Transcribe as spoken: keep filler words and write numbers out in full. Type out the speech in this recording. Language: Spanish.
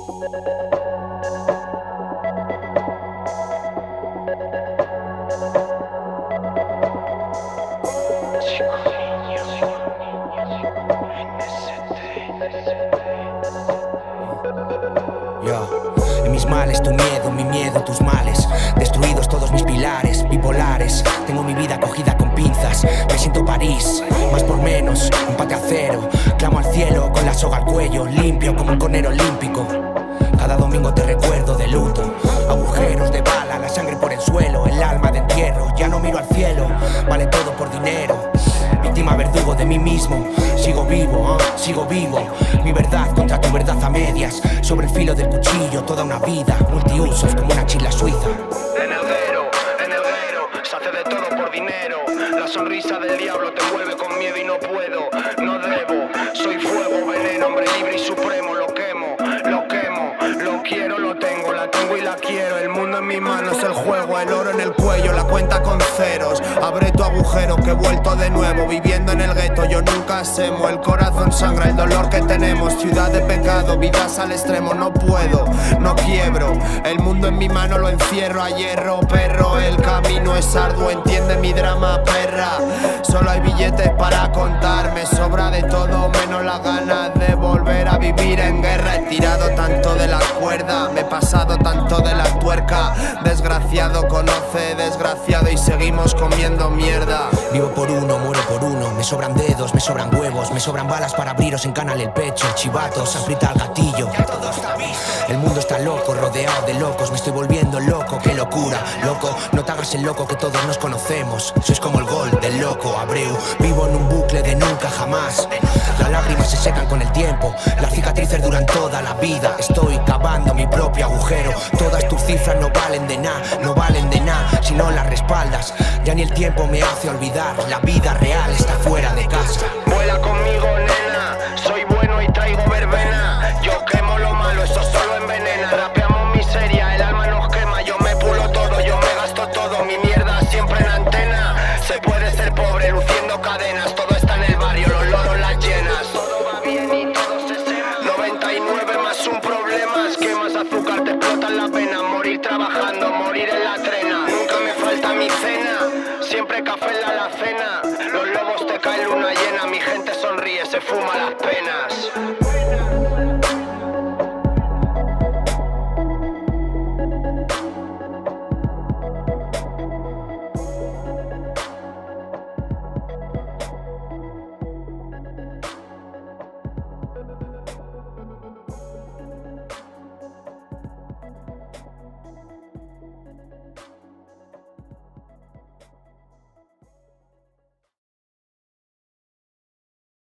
Yo, en mis males tu miedo, mi miedo tus males. Destruidos todos mis pilares, bipolares. Tengo mi vida cogida con pinzas. Me siento París, más por menos, empate a cero. Clamo al cielo con la soga al cuello, limpio como un conero olímpico. Cada domingo te recuerdo de luto. Agujeros de bala, la sangre por el suelo, el alma de entierro. Ya no miro al cielo, vale todo por dinero. Víctima verdugo de mí mismo. Sigo vivo, ¿eh? sigo vivo. Mi verdad contra tu verdad a medias. Sobre el filo del cuchillo, toda una vida. Multiusos como una chila suiza. En el guero, en el guero, se hace de todo por dinero. La sonrisa del diablo te envuelve con miedo y no puedo, no debo. Soy fuego, veneno, hombre libre y supremo. Lo quemo, lo quemo, lo quiero, lo tengo. La tengo y la quiero. El mundo en mis manos, el juego, el oro en el cuello, la cuenta con ceros. Abre tu agujero que he vuelto de nuevo. Viviendo en el gueto, yo nunca semo. El corazón sangra, el dolor que tenemos. Ciudad de pecado, vidas al extremo. No puedo, no quiebro. El mundo en mi mano lo encierro a hierro, perro. El camino es arduo, entiende mi drama, perra. Solo hay billetes para contar. Me sobra de todo menos las ganas de volver a vivir en guerra. He tirado tanto de la cuerda, me he pasado tanto de la tuerca. Desgraciado conoce desgraciado y seguimos comiendo mierda. Vivo por uno, muero por uno. Me sobran dedos, me sobran huevos. Me sobran balas para abriros en canal el pecho. Chivatos, aprieta el gatillo. El mundo está loco, rodeado de locos. Me estoy volviendo loco, qué locura. Loco, no te hagas el loco que todos nos conocemos. Sois como el gol del loco Abreu. Vivo en un bucle de nunca jamás. Las lágrimas se secan con el tiempo. Las cicatrices duran toda la vida. Estoy cavando mi propio agujero. Todas tus cifras no valen de nada, no valen de nada si no las respaldas. Ya ni el tiempo me hace olvidar. La vida real está fuera de casa. Vuela conmigo, nena. Soy bueno y traigo verbena. Yo quemo lo malo, eso solo envenena. Rapeamos miseria, el alma nos quema. Yo me pulo todo, yo me gasto todo. Mi mierda siempre en antena. Se puede ser pobre luciendo cadenas. Todo está en el barrio, los loros las llenas. Todo va bien y todo se sema. noventa y nueve más un problema. Quemas azúcar, te explotan la pena. Morir trabajando, morir en la trena. Nunca me falta mi cena. Siempre café en la alacena. Los lobos te caen luna llena. Mi gente sonríe, se fuma las penas.